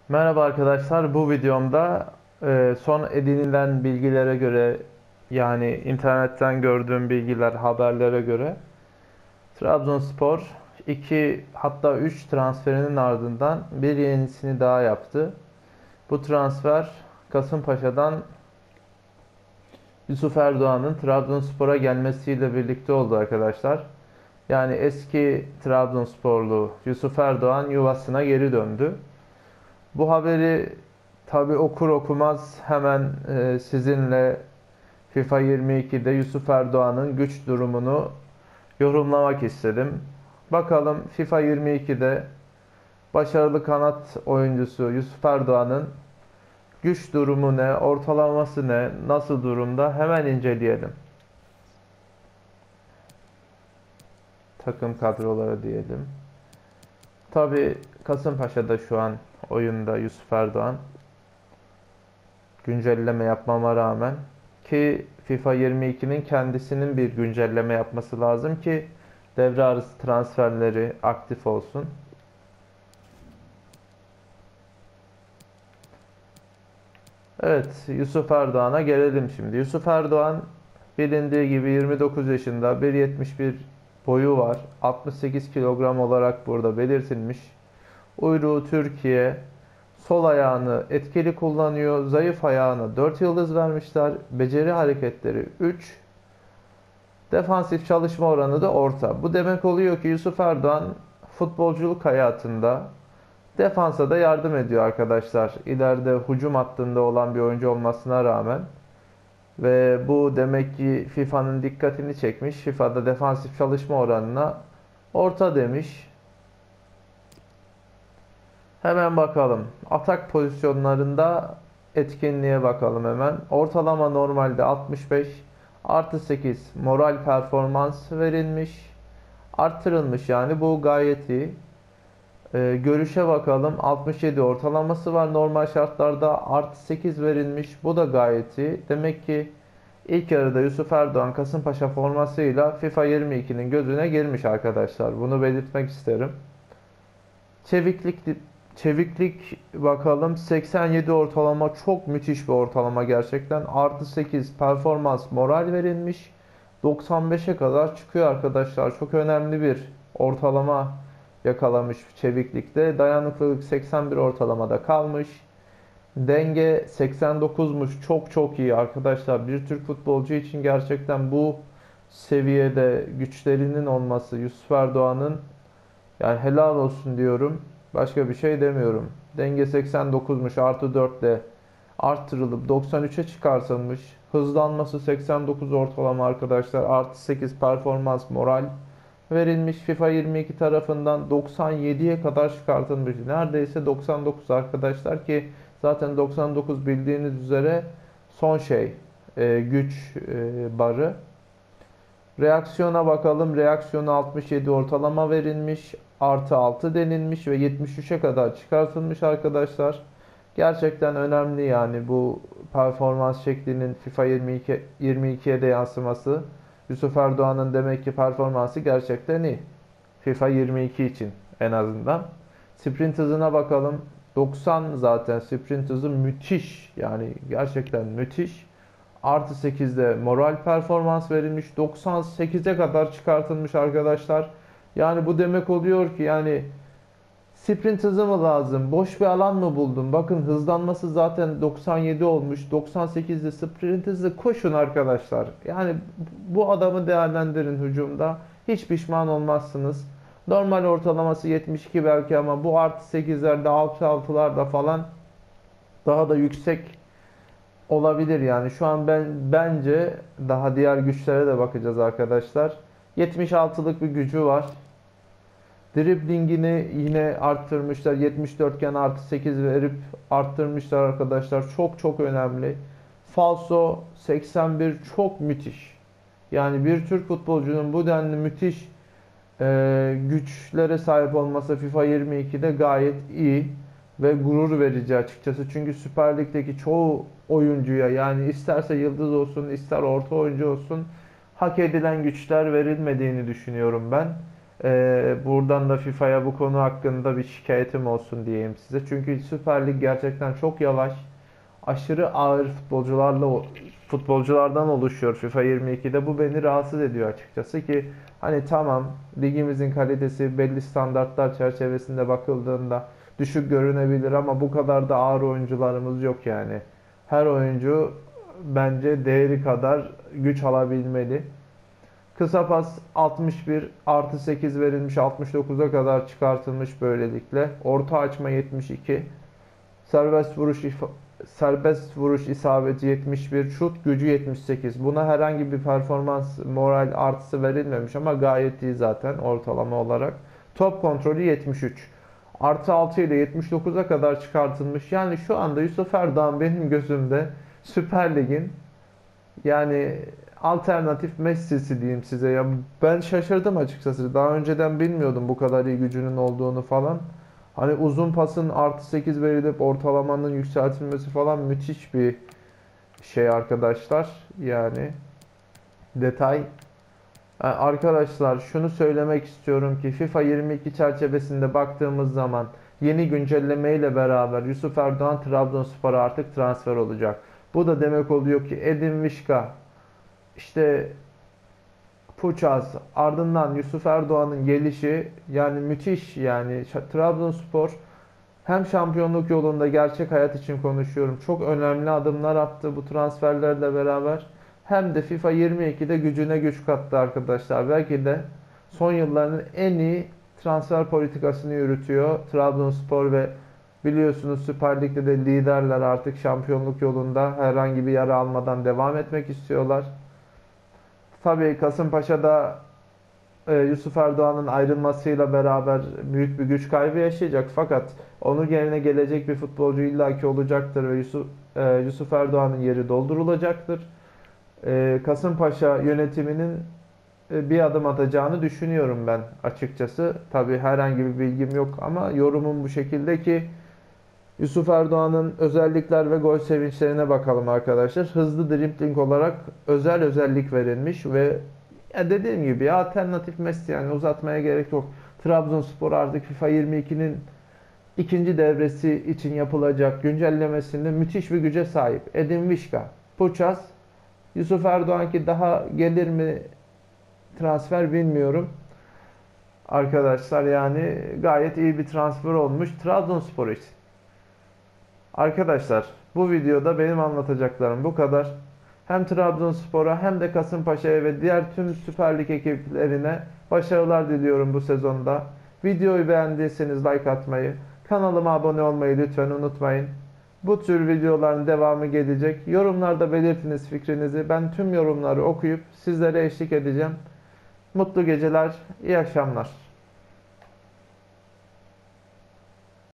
Merhaba arkadaşlar. Bu videomda son edinilen bilgilere göre yani internetten gördüğüm bilgiler, haberlere göre Trabzonspor 2 hatta 3 transferinin ardından bir yenisini daha yaptı. Bu transfer Kasımpaşa'dan Yusuf Erdoğan'ın Trabzonspor'a gelmesiyle birlikte oldu arkadaşlar. Yani eski Trabzonsporlu Yusuf Erdoğan yuvasına geri döndü. Bu haberi tabi okur okumaz hemen sizinle FIFA 22'de Yusuf Erdoğan'ın güç durumunu yorumlamak istedim. Bakalım FIFA 22'de başarılı kanat oyuncusu Yusuf Erdoğan'ın güç durumu ne, ortalaması ne, nasıl durumda hemen inceleyelim. Takım kadroları diyelim. Tabi Kasımpaşa'da şu an oyunda Yusuf Erdoğan. Güncelleme yapmama rağmen ki FIFA 22'nin kendisinin bir güncelleme yapması lazım ki devre arası transferleri aktif olsun. Evet, Yusuf Erdoğan'a gelelim şimdi. Yusuf Erdoğan bilindiği gibi 29 yaşında, 1.71 boyu var. 68 kilogram olarak burada belirtilmiş. Uyruğu Türkiye. Sol ayağını etkili kullanıyor. Zayıf ayağına 4 yıldız vermişler. Beceri hareketleri 3. Defansif çalışma oranı da orta. Bu demek oluyor ki Yusuf Erdoğan futbolculuk hayatında defansa da yardım ediyor arkadaşlar. İleride hücum hattında olan bir oyuncu olmasına rağmen. Ve bu demek ki FIFA'nın dikkatini çekmiş. FIFA'da defansif çalışma oranına orta demiş. Hemen bakalım. Atak pozisyonlarında etkinliğe bakalım hemen. Ortalama normalde 65 artı 8 moral performans verilmiş. Arttırılmış yani bu gayet iyi. Görüşe bakalım. 67 ortalaması var. Normal şartlarda artı 8 verilmiş. Bu da gayet iyi. Demek ki ilk yarıda Yusuf Erdoğan Kasımpaşa formasıyla FIFA 22'nin gözüne girmiş arkadaşlar. Bunu belirtmek isterim. Çeviklik çeviklik bakalım 87 ortalama çok müthiş bir ortalama gerçekten. Artı 8 performans moral verilmiş. 95'e kadar çıkıyor arkadaşlar. Çok önemli bir ortalama yakalamış çeviklikte. Dayanıklılık 81 ortalamada kalmış. Denge 89'muş. Çok çok iyi arkadaşlar. Bir Türk futbolcu için gerçekten bu seviyede güçlerinin olması Yusuf Erdoğan'ın yani helal olsun diyorum. Başka bir şey demiyorum. Denge 89'muş artı 4 ile arttırılıp 93'e çıkartılmış. Hızlanması 89 ortalama arkadaşlar. Artı 8 performans moral verilmiş. FIFA 22 tarafından 97'ye kadar çıkartılmış. Neredeyse 99 arkadaşlar ki zaten 99 bildiğiniz üzere son şey güç barı. Reaksiyona bakalım. Reaksiyonu 67 ortalama verilmiş. Artı 6 denilmiş ve 73'e kadar çıkartılmış arkadaşlar. Gerçekten önemli yani bu performans şeklinin FIFA 22'ye de yansıması. Yusuf Erdoğan'ın demek ki performansı gerçekten iyi. FIFA 22 için en azından. Sprint hızına bakalım. 90 zaten sprint hızı müthiş. Yani gerçekten müthiş. Artı 8'de moral performans verilmiş. 98'e kadar çıkartılmış arkadaşlar. Yani bu demek oluyor ki yani sprint hızı mı lazım? Boş bir alan mı buldun? Bakın hızlanması zaten 97 olmuş. 98'de sprint hızı koşun arkadaşlar. Yani bu adamı değerlendirin hücumda. Hiç pişman olmazsınız. Normal ortalaması 72 belki ama bu artı 8'lerde 6'larda falan daha da yüksek olabilir yani. Şu an bence daha diğer güçlere de bakacağız arkadaşlar. 76'lık bir gücü var. Driblingini yine arttırmışlar. 74 iken artı 8 verip arttırmışlar arkadaşlar. Çok çok önemli. Falso 81 çok müthiş. Yani bir Türk futbolcunun bu denli müthiş güçlere sahip olması FIFA 22'de gayet iyi ve gurur verici açıkçası. Çünkü Süper Lig'deki çoğu oyuncuya yani isterse yıldız olsun ister orta oyuncu olsun hak edilen güçler verilmediğini düşünüyorum ben. Buradan da FIFA'ya bu konu hakkında bir şikayetim olsun diyeyim size. Çünkü Süper Lig gerçekten çok yavaş. Aşırı ağır futbolculardan oluşuyor FIFA 22'de. Bu beni rahatsız ediyor açıkçası ki hani tamam, ligimizin kalitesi belli standartlar çerçevesinde bakıldığında düşük görünebilir ama bu kadar da ağır oyuncularımız yok yani. Her oyuncu bence değeri kadar güç alabilmeli. Kısa pas 61 artı 8 verilmiş, 69'a kadar çıkartılmış böylelikle. Orta açma 72. Serbest vuruş isabeti 71, şut gücü 78. Buna herhangi bir performans, moral artısı verilmemiş ama gayet iyi zaten ortalama olarak. Top kontrolü 73. Artı 6 ile 79'a kadar çıkartılmış. Yani şu anda Yusuf Erdoğan benim gözümde Süper Lig'in yani alternatif Messi'si diyeyim size ya. Ben şaşırdım açıkçası. Daha önceden bilmiyordum bu kadar iyi gücünün olduğunu falan. Hani uzun pasın artı 8 verilip ortalamanın yükseltilmesi falan müthiş bir şey arkadaşlar. Yani detay. Arkadaşlar şunu söylemek istiyorum ki FIFA 22 çerçevesinde baktığımız zaman yeni güncelleme ile beraber Yusuf Erdoğan Trabzonspor'a artık transfer olacak. Bu da demek oluyor ki Edin Visca, işte Puçaz, ardından Yusuf Erdoğan'ın gelişi yani müthiş yani Trabzonspor hem şampiyonluk yolunda gerçek hayat için konuşuyorum. Çok önemli adımlar attı bu transferlerle beraber. Hem de FIFA 22'de gücüne güç kattı arkadaşlar. Belki de son yılların en iyi transfer politikasını yürütüyor Trabzonspor ve biliyorsunuz Süper Lig'de de liderler, artık şampiyonluk yolunda herhangi bir yara almadan devam etmek istiyorlar. Tabii Kasımpaşa'da Yusuf Erdoğan'ın ayrılmasıyla beraber büyük bir güç kaybı yaşayacak. Fakat onun yerine gelecek bir futbolcu illaki olacaktır ve Yusuf Erdoğan'ın yeri doldurulacaktır. Kasımpaşa yönetiminin bir adım atacağını düşünüyorum ben açıkçası. Tabii herhangi bir bilgim yok ama yorumum bu şekilde ki Yusuf Erdoğan'ın özellikler ve gol sevinçlerine bakalım arkadaşlar. Hızlı dribbling olarak özel özellik verilmiş ve ya dediğim gibi ya alternatif Messi, yani uzatmaya gerek yok. Trabzonspor artık FIFA 22'nin ikinci devresi için yapılacak güncellemesinde müthiş bir güce sahip. Edin Visca, Puças, Yusuf Erdoğan ki daha gelir mi transfer bilmiyorum. Arkadaşlar yani gayet iyi bir transfer olmuş Trabzonspor için. Arkadaşlar bu videoda benim anlatacaklarım bu kadar. Hem Trabzonspor'a hem de Kasımpaşa'ya ve diğer tüm Süper Lig ekiplerine başarılar diliyorum bu sezonda. Videoyu beğendiyseniz like atmayı, kanalıma abone olmayı lütfen unutmayın. Bu tür videoların devamı gelecek. Yorumlarda belirtiniz fikrinizi. Ben tüm yorumları okuyup sizlere eşlik edeceğim. Mutlu geceler, iyi akşamlar.